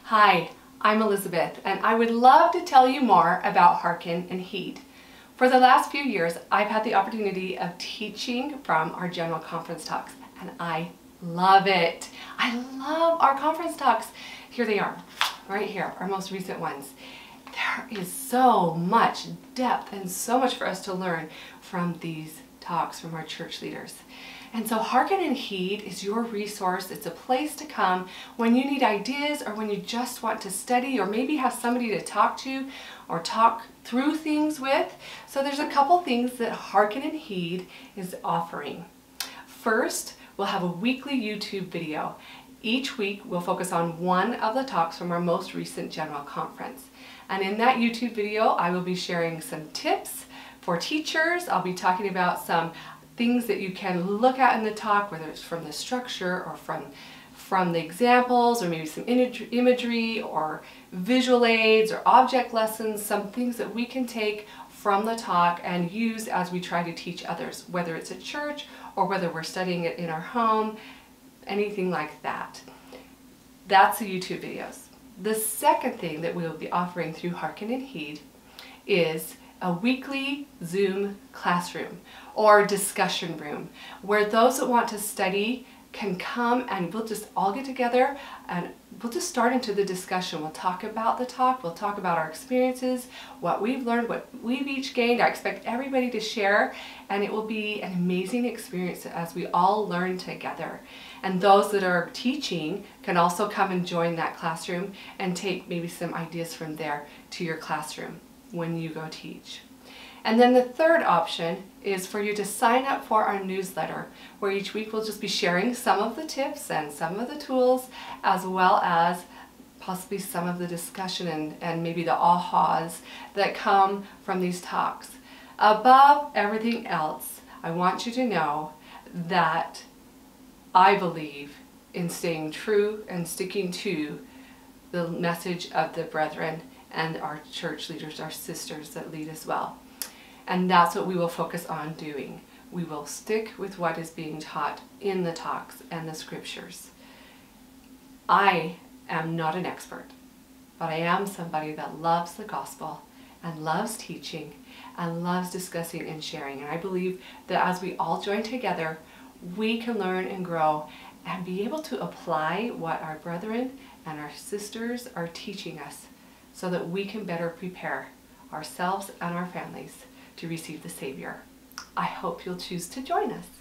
Hi, I'm Elizabeth, and I would love to tell you more about Hearken and Heed. For the last few years, I've had the opportunity of teaching from our General Conference talks, and I love it. I love our conference talks. Here they are, right here, our most recent ones. There is so much depth and so much for us to learn from these talks from our church leaders. And so Hearken and Heed is your resource. It's a place to come when you need ideas or when you just want to study or maybe have somebody to talk to or talk through things with. So there's a couple things that Hearken and Heed is offering. First, we'll have a weekly YouTube video. Each week we'll focus on one of the talks from our most recent General Conference. And in that YouTube video I will be sharing some tips for teachers. I'll be talking about some things that you can look at in the talk, whether it's from the structure or from the examples or maybe some imagery or visual aids or object lessons, some things that we can take from the talk and use as we try to teach others, whether it's at church or whether we're studying it in our home, anything like that. That's the YouTube videos. The second thing that we will be offering through Hearken and Heed is a weekly Zoom classroom or discussion room where those that want to study can come and we'll just all get together and we'll just start into the discussion. We'll talk about the talk, we'll talk about our experiences, what we've learned, what we've each gained. I expect everybody to share, and it will be an amazing experience as we all learn together. And those that are teaching can also come and join that classroom and take maybe some ideas from there to your classroom when you go teach. And then the third option is for you to sign up for our newsletter, where each week we'll just be sharing some of the tips and some of the tools, as well as possibly some of the discussion and maybe the ahas that come from these talks. Above everything else, I want you to know that I believe in staying true and sticking to the message of the brethren and our church leaders, our sisters that lead as well. And that's what we will focus on doing. We will stick with what is being taught in the talks and the scriptures. I am not an expert, but I am somebody that loves the gospel and loves teaching and loves discussing and sharing. And I believe that as we all join together, we can learn and grow and be able to apply what our brethren and our sisters are teaching us, so that we can better prepare ourselves and our families to receive the Savior. I hope you'll choose to join us.